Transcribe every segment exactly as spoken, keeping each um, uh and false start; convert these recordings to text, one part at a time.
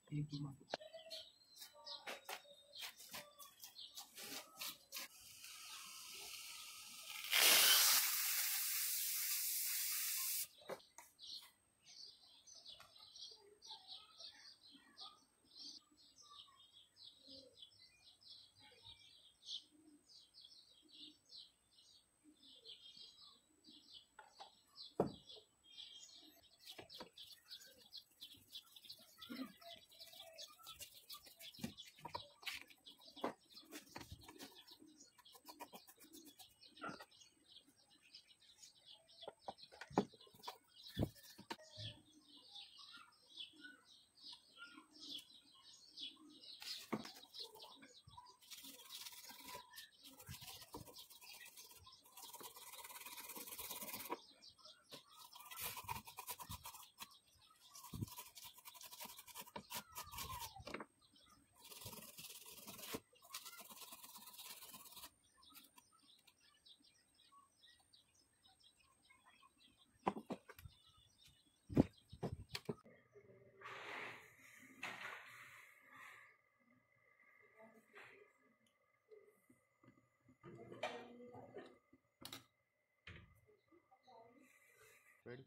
Ready?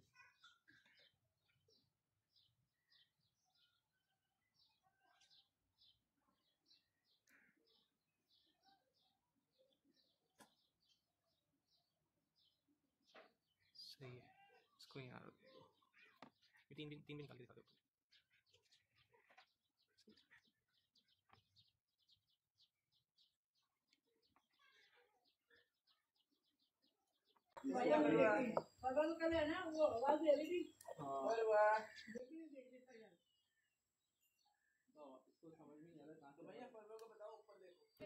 सही है, इसको यहाँ ये तीन दिन तीन दिन निकाल के दिखा दो। है ना वो आवाज दे रही थी। इसको समझ में नहीं आ रहा तो भैया पर्वो को बताओ ऊपर देखो।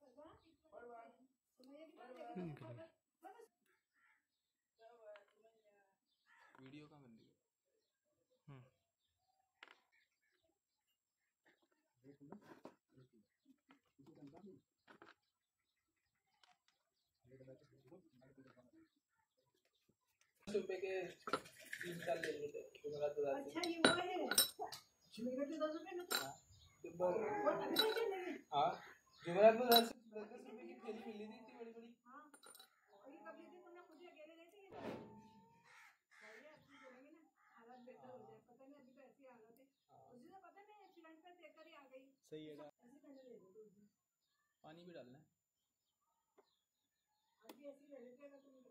वीडियो का बंद हम्म रुपए के तीन साल ले लेते हैं। अच्छा ये वो है जुमेरात में दस रुपए में हाँ जुमेरात में दस दस रुपए की थैली मिली थी इतनी बड़ी बड़ी। हाँ और ये कब ली थी तुमने खुद ही अकेले गए थे ये भैया तुम बोलेंगे ना हालत बेहतर हो जाए पता नहीं अभी तो ऐसी हालत है उसी से पता नहीं एक्सीडेंट पे देखकर ही आ गई। सही है ऐसे पहले ले लो पानी भी डालना है अभी ऐसी ले लेते अगर तुम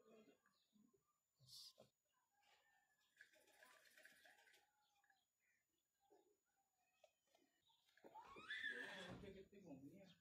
कितनी घूमनी है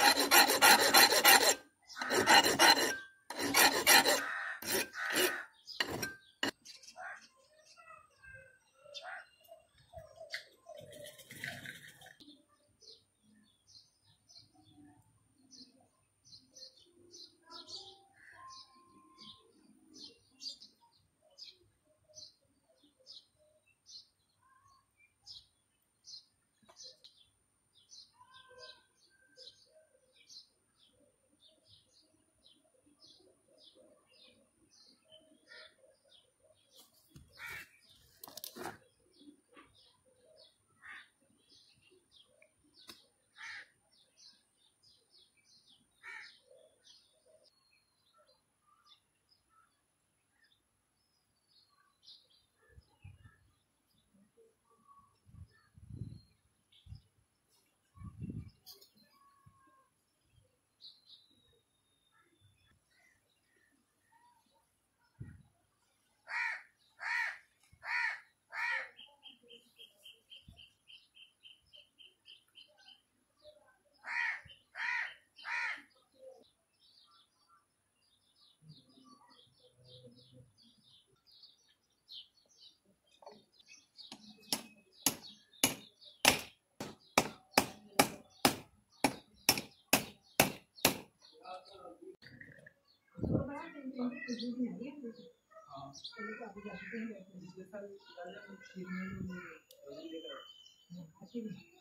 हाँ